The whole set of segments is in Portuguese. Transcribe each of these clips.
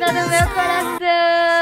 do meu coração!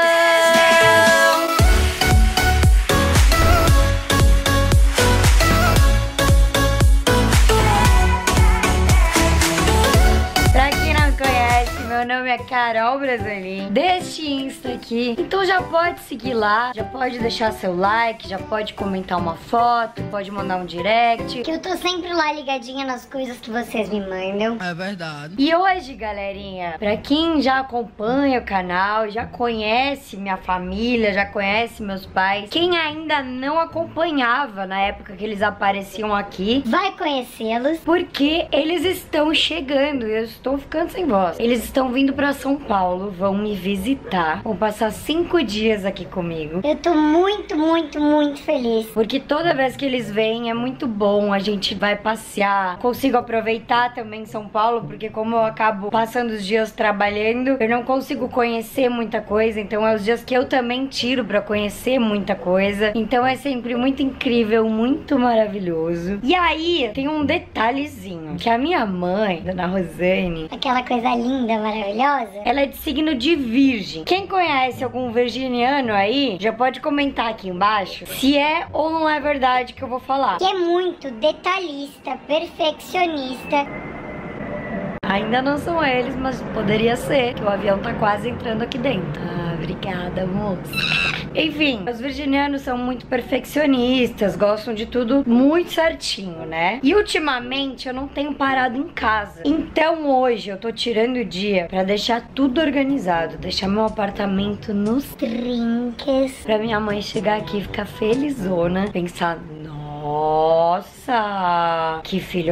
Pra quem não conhece, meu nome é Carol Brasolim, deste Insta aqui. Então já pode seguir lá, já pode deixar seu like, já pode comentar uma foto, pode mandar um direct. Que eu tô sempre lá ligadinha nas coisas que vocês me mandam. É verdade. E hoje, galerinha, pra quem já acompanha o canal, já conhece minha família, já conhece meus pais, quem ainda não acompanhava na época que eles apareciam aqui, Vai conhecê-los. porque eles estão chegando e eu estou ficando sem voz. Eles estão vindo pra São Paulo, vão me visitar, vão passar 5 dias aqui comigo. Eu tô muito, muito, muito feliz. Porque toda vez que eles vêm é muito bom, a gente vai passear. Consigo aproveitar também São Paulo, porque como eu acabo passando os dias trabalhando, eu não consigo conhecer muita coisa. Então é os dias que eu também tiro pra conhecer muita coisa. Então é sempre muito incrível, muito maravilhoso. E aí tem um detalhezinho, que a minha mãe, Dona Rosane, Aquela coisa linda, maravilhosa. ela é de signo de Virgem. Quem conhece algum virginiano aí, já pode comentar aqui embaixo se é ou não é verdade que eu vou falar. Que é muito detalhista, perfeccionista. Ainda não são eles, mas poderia ser, que o avião tá quase entrando aqui dentro. Ah, obrigada, moça. Enfim, os virginianos são muito perfeccionistas, gostam de tudo muito certinho, né? E ultimamente eu não tenho parado em casa. Então hoje eu tô tirando o dia pra deixar tudo organizado, deixar meu apartamento nos Trinques. pra minha mãe chegar aqui e ficar felizona, pensar, nossa, que filha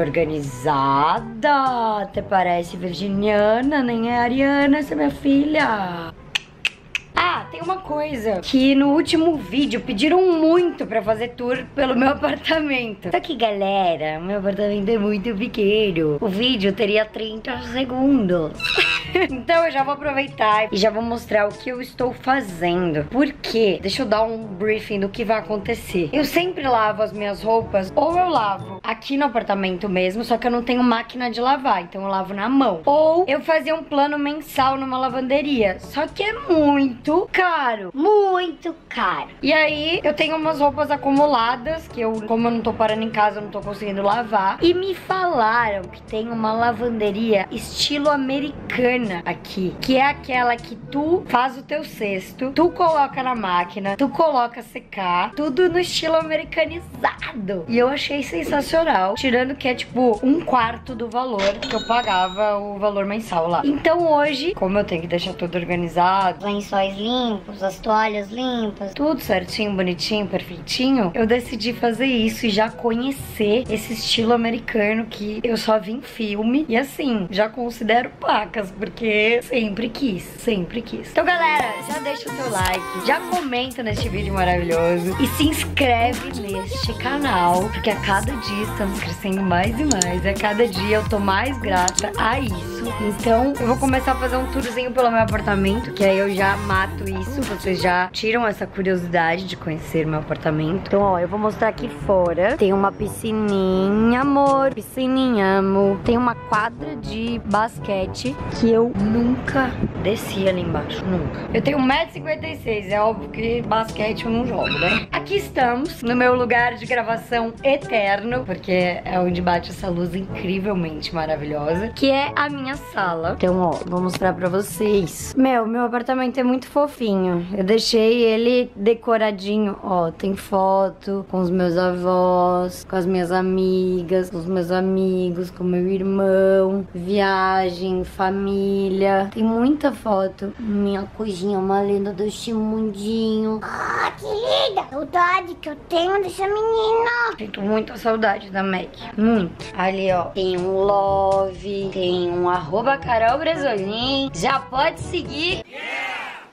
organizada, até parece virginiana, nem é ariana essa minha filha. Ah, tem uma coisa que no último vídeo pediram muito pra fazer tour pelo meu apartamento. Só que, galera, meu apartamento é muito pequeno. O vídeo teria 30 segundos. Então eu já vou aproveitar e já vou mostrar o que eu estou fazendo. Por quê? Deixa eu dar um briefing do que vai acontecer. Eu sempre lavo as minhas roupas, ou eu lavo aqui no apartamento mesmo, só que eu não tenho máquina de lavar, então eu lavo na mão. Ou eu fazia um plano mensal numa lavanderia, só que é muito caro. Muito caro. E aí eu tenho umas roupas acumuladas que eu, como eu não tô parando em casa, eu não tô conseguindo lavar. E me falaram que tem uma lavanderia estilo americana aqui, que é aquela que tu faz o teu cesto, tu coloca na máquina, tu coloca secar, tudo no estilo americanizado. E eu achei sensacional, tirando que é tipo 1/4 do valor que eu pagava o valor mensal lá. Então hoje, como eu tenho que deixar tudo organizado, Os lençóis limpos, as toalhas limpas. tudo certinho, bonitinho, perfeitinho, eu decidi fazer isso e já conhecer esse estilo americano que eu só vi em filme. E assim, já considero pacas, porque sempre quis, sempre quis. Então, galera, já deixa o seu like, já comenta neste vídeo maravilhoso e se inscreve neste canal, porque a cada dia estamos crescendo mais e mais. A cada dia eu tô mais grata a isso. Então, eu vou começar a fazer um tourzinho pelo meu apartamento, que aí eu já mato isso, vocês já tiram essa curiosidade de conhecer meu apartamento. Então, ó, eu vou mostrar aqui fora. Tem uma piscininha, amor. Piscininha, amor. Tem uma quadra de basquete que eu nunca desci ali embaixo, nunca. Eu tenho 1,56 m, é óbvio que basquete eu não jogo, né? Aqui estamos, no meu lugar de gravação eterno, porque é onde bate essa luz incrivelmente maravilhosa, que é a minha sala. Então, ó, vou mostrar pra vocês. Meu apartamento é muito fofinho. Eu deixei ele decoradinho, ó, tem foto com os meus avós, com as minhas amigas, com os meus amigos, com meu irmão, viagem, família. Tem muita foto. Minha coisinha, uma lenda deste mundinho. Ah, que linda! Saudade que eu tenho dessa menina. Sinto muita saudade da Mac. Muito. Ali, ó, tem um love, tem um @Carol Brasolim. Já pode seguir.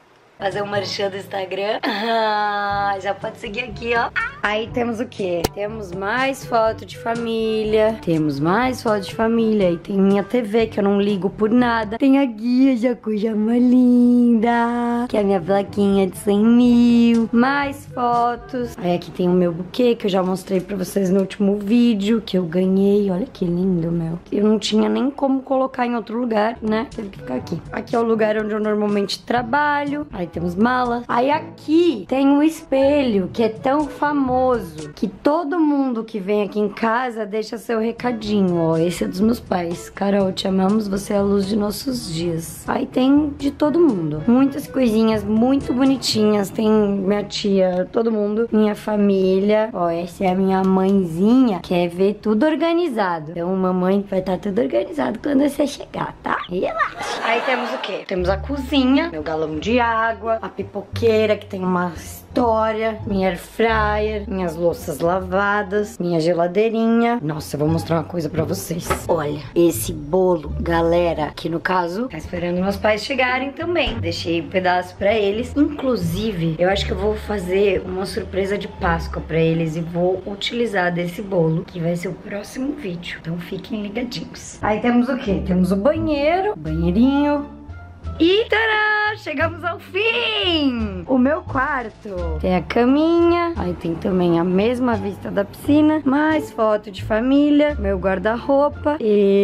Fazer um merchan do Instagram. Já pode seguir aqui, ó. Aí temos o quê? Temos mais foto de família. Temos mais foto de família. Aí tem minha TV, que eu não ligo por nada. Tem a guia de Akujama linda, que é a minha plaquinha de 100 mil. Mais fotos. Aí aqui tem o meu buquê, que eu já mostrei pra vocês no último vídeo, que eu ganhei. Olha que lindo, meu. Eu não tinha nem como colocar em outro lugar, né? Teve que ficar aqui. Aqui é o lugar onde eu normalmente trabalho. Aí temos malas. Aí aqui tem um espelho, que é tão famoso, que todo mundo que vem aqui em casa deixa seu recadinho, ó. Esse é dos meus pais. Carol, te amamos, você é a luz de nossos dias. Aí tem de todo mundo. Muitas coisinhas muito bonitinhas. Tem minha tia, todo mundo. Minha família. Ó, essa é a minha mãezinha. Quer ver tudo organizado. Então, mamãe vai estar tudo organizado quando você chegar, tá? Relaxa. Aí temos o quê? Temos a cozinha, meu galão de água, a pipoqueira, que tem uma história, minha air fryer, minhas louças lavadas, minha geladeirinha. Nossa, eu vou mostrar uma coisa pra vocês. Olha, esse bolo, galera, que no caso tá esperando meus pais chegarem também. Deixei um pedaço pra eles. Inclusive, eu acho que eu vou fazer uma surpresa de Páscoa pra eles e vou utilizar desse bolo, que vai ser o próximo vídeo. Então fiquem ligadinhos. Aí temos o quê? Temos o banheiro, banheirinho. E tadá! Chegamos ao fim! O meu quarto tem a caminha, aí tem também a mesma vista da piscina, mais foto de família, meu guarda-roupa,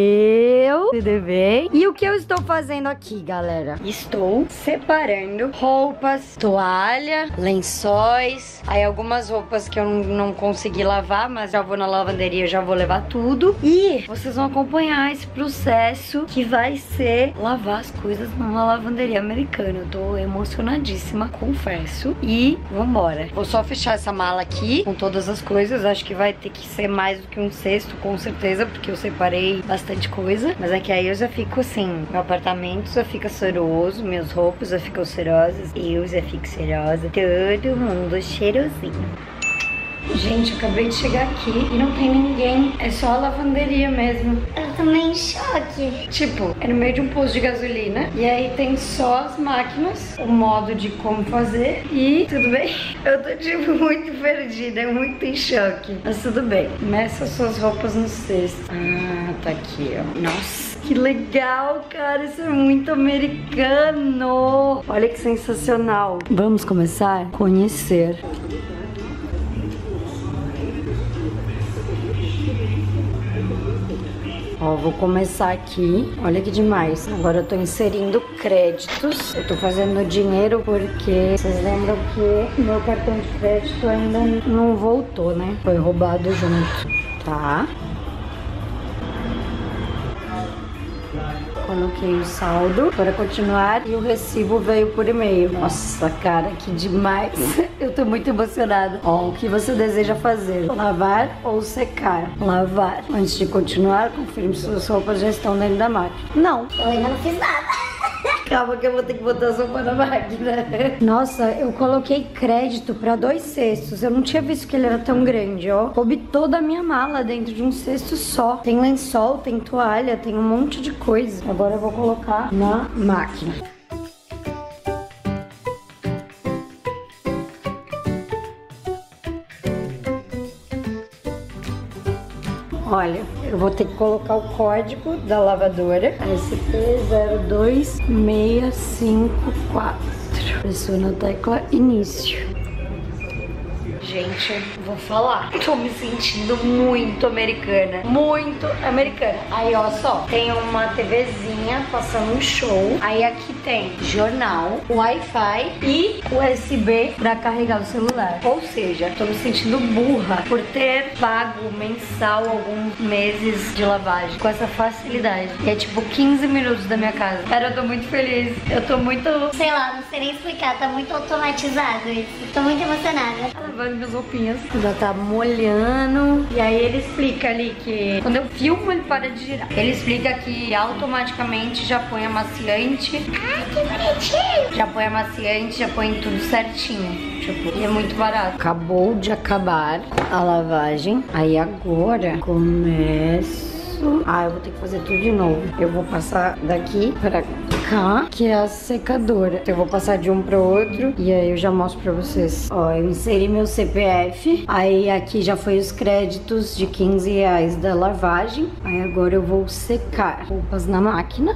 tudo bem? E o que eu estou fazendo aqui, galera? Estou separando roupas, toalha, lençóis, aí algumas roupas que eu não consegui lavar, mas já vou na lavanderia, já vou levar tudo. E vocês vão acompanhar esse processo que vai ser lavar as coisas numa lavanderia americana. Eu tô emocionadíssima, confesso. E vambora. Vou só fechar essa mala aqui com todas as coisas. Acho que vai ter que ser mais do que um cesto, com certeza, porque eu separei bastante coisa. Mas é que aí eu já fico assim, meu apartamento já fica cheiroso, minhas roupas já ficam cheirosas, eu já fico cheirosa, todo mundo cheirosinho. Gente, eu acabei de chegar aqui e não tem ninguém. É só a lavanderia mesmo. Eu também em choque. Tipo, é no meio de um posto de gasolina. E aí tem só as máquinas, o modo de como fazer. E tudo bem? Eu tô tipo muito perdida, muito em choque. Mas tudo bem. Meça suas roupas no cesto. Ah, tá aqui, ó. Nossa, que legal, cara. Isso é muito americano. Olha que sensacional. Vamos começar a conhecer. Ó, vou começar aqui. Olha que demais. Agora eu tô inserindo créditos. Eu tô fazendo dinheiro porque vocês lembram que meu cartão de crédito ainda não voltou, né? Foi roubado junto. Tá. Coloquei o saldo para continuar e o recibo veio por e-mail. Nossa, cara, que demais. Eu tô muito emocionada. Ó, o que você deseja fazer? Lavar ou secar? Lavar. Antes de continuar, confirme se suas roupas já estão dentro da máquina. Não. Eu ainda não fiz nada. Calma que eu vou ter que botar a sopa na máquina. Nossa, eu coloquei crédito pra 2 cestos. Eu não tinha visto que ele era tão grande, ó. Coube toda a minha mala dentro de um cesto só. Tem lençol, tem toalha, tem um monte de coisa. Agora eu vou colocar na máquina. Olha, eu vou ter que colocar o código da lavadora, SP02654. Pressiona na tecla início. Gente, vou falar. Tô me sentindo muito americana. Muito americana. Aí, ó, só. Tem uma TVzinha passando um show. Aí aqui tem jornal, Wi-Fi e USB pra carregar o celular. Ou seja, tô me sentindo burra por ter pago mensal alguns meses de lavagem com essa facilidade. E é tipo 15 minutos da minha casa. Cara, eu tô muito feliz. Eu tô muito... Sei lá, não sei nem explicar. Tá muito automatizado isso. Tô muito emocionada. Tá lavando minhas roupinhas. Já tá molhando. E aí ele explica ali que quando eu filmo ele para de girar. Ele explica que automaticamente já põe amaciante. Ai, que bonitinho. Já põe amaciante, já põe tudo certinho. Tipo, e é muito barato. Acabou de acabar a lavagem. Aí agora começo... Ah, eu vou ter que fazer tudo de novo. Eu vou passar daqui pra cá, que é a secadora. Então eu vou passar de um para outro e aí eu já mostro pra vocês. Ó, eu inseri meu CPF, aí aqui já foi os créditos de R$15 da lavagem. Aí agora eu vou secar roupas na máquina.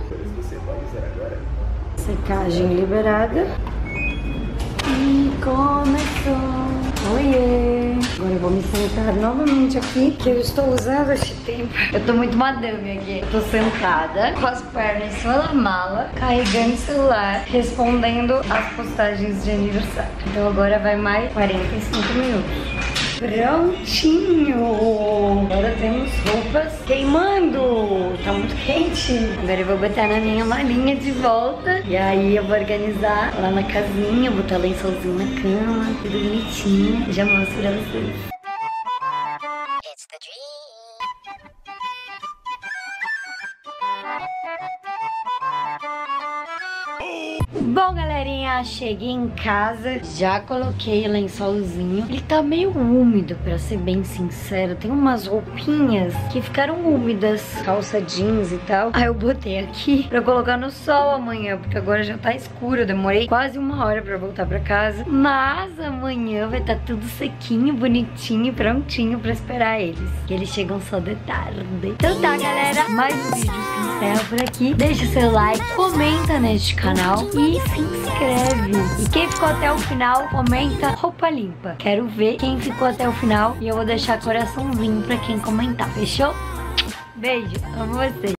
Secagem liberada. E começou. Oiê! Agora eu vou me sentar novamente aqui, que eu estou usando esse tempo. Eu tô muito madame aqui. Eu tô sentada, com as pernas em cima da mala, carregando o celular, respondendo as postagens de aniversário. Então agora vai mais 45 minutos. Prontinho! Agora temos roupas queimando! Tá muito quente! Agora eu vou botar na minha malinha de volta. E aí eu vou organizar lá na casinha, botar lençolzinho na cama, tudo bonitinho. Já mostro pra vocês. It's the dream. Bom, galerinha, cheguei em casa, já coloquei o lençolzinho. Ele tá meio úmido, pra ser bem sincero. Tem umas roupinhas que ficaram úmidas, calça jeans e tal. Aí eu botei aqui pra colocar no sol amanhã, porque agora já tá escuro. Eu demorei quase 1 hora pra voltar pra casa. Mas amanhã vai estar tudo sequinho, bonitinho, prontinho pra esperar eles. E eles chegam só de tarde. Então tá, galera, mais um vídeo se encerra por aqui. Deixa o seu like, comenta neste canal e se inscreve. E quem ficou até o final, comenta roupa limpa. Quero ver quem ficou até o final e eu vou deixar coraçãozinho pra quem comentar. Fechou? Beijo, amo vocês.